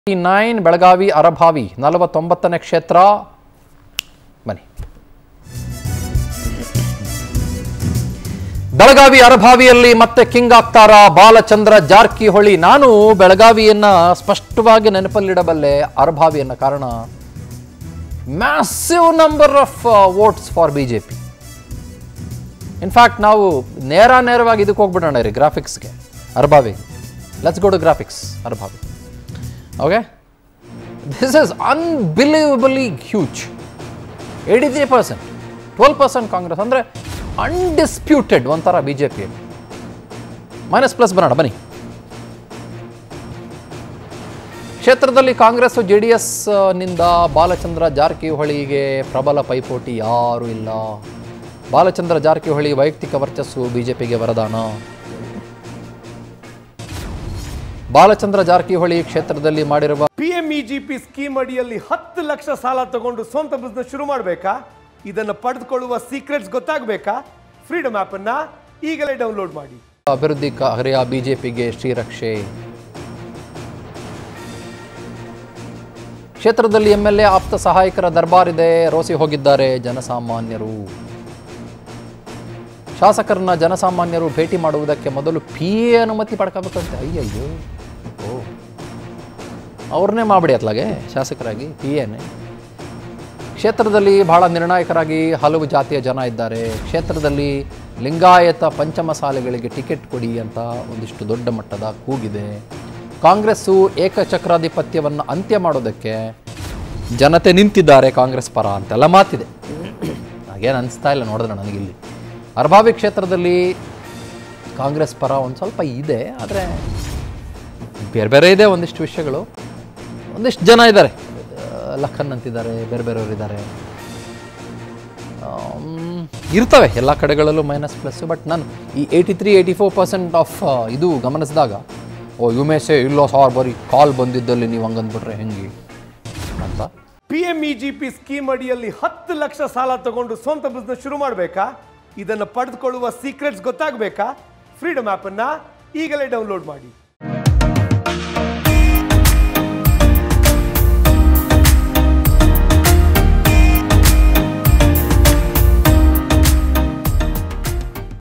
9 ಬೆಳಗಾವಿ ಅರಭಾವಿ 49ನೇ ಕ್ಷೇತ್ರ ಬನ್ನಿ. ಬೆಳಗಾವಿ ಅರಭಾವಿಯಲ್ಲಿ ಮತ್ತೆ ಕಿಂಗ್ ಆಗ್ತಾರ ಬಾಲಚಂದ್ರ ಜಾರಕಿಹೊಳಿ. ನಾನು ಬೆಳಗಾವಿಯನ್ನ ಸ್ಪಷ್ಟವಾಗಿ ನೆನಪಲ್ಲಿಡಬಲ್ಲೆ, ಅರಭಾವಿಯನ್ನ. ಕಾರಣ massive number of votes for BJP. In fact ನಾವು ನೇರವಾಗಿ ಇದಕ್ಕೆ ಹೋಗ್ಬಿಡೋಣ ರೀ, ಗ್ರಾಫಿಕ್ಸ್ಗೆ. Arabhavi, let's go to graphics. Arabhavi. Okay, this is unbelievably huge. 83%, 12% Congress ಅಂದ್ರೆ ಅನ್ಡಿಸ್ಪ್ಯೂಟೆಡ್ ಒಂಥರ ಬಿಜೆಪಿ. ಮೈನಸ್ ಪ್ಲಸ್ ಬರೋಣ ಬನ್ನಿ. ಕ್ಷೇತ್ರದಲ್ಲಿ ಕಾಂಗ್ರೆಸ್ JDS ನಿಂದ ಬಾಲಚಂದ್ರ ಜಾರಕಿಹೊಳಿಗೆ ಪ್ರಬಲ ಪೈಪೋಟಿ ಯಾರೂ ಇಲ್ಲ. ಬಾಲಚಂದ್ರ ಜಾರಕಿಹೊಳಿ ವೈಯಕ್ತಿಕ ವರ್ಚಸ್ಸು ಬಿಜೆಪಿಗೆ ವರದಾನ. ಬಾಲಚಂದ್ರ ಜಾರಕಿಹೊಳಿ ಕ್ಷೇತ್ರದಲ್ಲಿ ಮಾಡಿರುವ PMEGP ಸ್ಕೀಮ್ ಅಡಿಯಲ್ಲಿ 10 ಲಕ್ಷ ಸಾಲ ತಗೊಂಡು ಸ್ವಂತ ಬಿಸ್ನೆಸ್ ಶುರು ಮಾಡಬೇಕಾ? ಇದನ್ನು ಪಡೆದುಕೊಳ್ಳುವ ಸೀಕ್ರೆಟ್ಸ್ ಗೊತ್ತಾಗಬೇಕಾ? ಫ್ರೀಡಮ್ ಆಪ್ ಅನ್ನ ಈಗಲೇ ಡೌನ್ಲೋಡ್ ಮಾಡಿ. ಅಭಿವೃದ್ಧಿ ಕಾರ್ಯ ಬಿಜೆಪಿಗೆ ಶ್ರೀರಕ್ಷೆ. ಕ್ಷೇತ್ರದಲ್ಲಿ MLA ಆಪ್ತ ಸಹಾಯಕರ ದರ್ಬಾರ್ ಇದೆ. ರೋಸಿ ಹೋಗಿದ್ದಾರೆ ಜನಸಾಮಾನ್ಯರು. ಶಾಸಕರನ್ನ ಜನಸಾಮಾನ್ಯರು ಭೇಟಿ ಮಾಡುವುದಕ್ಕೆ ಮೊದಲು PA ಅನುಮತಿ ಪಡ್ಕೋಬೇಕಂತೆ. ಅಯ್ಯಯ್ಯೋ, ಅವ್ರನ್ನೇ ಮಾಡಿಬಿಡಿ ಅತ್ಲಾಗೆ ಶಾಸಕರಾಗಿ PAನೇ. ಕ್ಷೇತ್ರದಲ್ಲಿ ಬಹಳ ನಿರ್ಣಾಯಕರಾಗಿ ಹಲವು ಜಾತಿಯ ಜನ ಇದ್ದಾರೆ. ಕ್ಷೇತ್ರದಲ್ಲಿ ಲಿಂಗಾಯತ ಪಂಚಮಸಾಲೆಗಳಿಗೆ ಟಿಕೆಟ್ ಕೊಡಿ ಅಂತ ಒಂದಿಷ್ಟು ದೊಡ್ಡ ಮಟ್ಟದ ಕೂಗಿದೆ. ಕಾಂಗ್ರೆಸ್ಸು ಏಕಚಕ್ರಾಧಿಪತ್ಯವನ್ನು ಅಂತ್ಯ ಮಾಡೋದಕ್ಕೆ ಜನತೆ ನಿಂತಿದ್ದಾರೆ ಕಾಂಗ್ರೆಸ್ ಪರ ಅಂತೆಲ್ಲ ಮಾತಿದೆ. ಹಾಗೇನು ಅನಿಸ್ತಾ ಇಲ್ಲ ನೋಡಿದ್ರೆ ನನಗಿಲ್ಲಿ. ಅರಭಾವಿ ಕ್ಷೇತ್ರದಲ್ಲಿ ಕಾಂಗ್ರೆಸ್ ಪರ ಒಂದು ಸ್ವಲ್ಪ ಇದೆ, ಆದರೆ ಬೇರೆ ಇದೆ ಒಂದಿಷ್ಟು ವಿಷಯಗಳು. ಒಂದಿಷ್ಟು ಜನ ಇದ್ದಾರೆ, ಲಖನ್ ಅಂತಿದ್ದಾರೆ, ಬೇರೆಯವರಿದ್ದಾರೆ, ಇರ್ತವೆ ಎಲ್ಲ ಕಡೆಗಳಲ್ಲೂ ಮೈನಸ್ ಪ್ಲಸ್. ಬಟ್ ನಾನು ಈ 83-84% ಆಫ್ ಇದು ಗಮನಿಸಿದಾಗ, ಯುಮೇಶೆ ಇಲ್ಲೋ ಸಾರ್ ಬರೀ ಕಾಲ್ ಬಂದಿದ್ದಲ್ಲಿ ನೀವು ಹಂಗಂದ್ಬಿಟ್ರೆ ಹೆಂಗೆ ಅಂತ. PMEGP ಸ್ಕೀಮ್ ಅಡಿಯಲ್ಲಿ 10 ಲಕ್ಷ ಸಾಲ ತಗೊಂಡು ಸ್ವಂತ ಬಿಸ್ನೆಸ್ ಶುರು ಮಾಡಬೇಕಾ? ಇದನ್ನು ಪಡೆದುಕೊಳ್ಳುವ ಸೀಕ್ರೆಟ್ಸ್ ಗೊತ್ತಾಗಬೇಕಾ? ಫ್ರೀಡಮ್ ಆಪ್ ಅನ್ನ ಈಗಲೇ ಡೌನ್ಲೋಡ್ ಮಾಡಿ.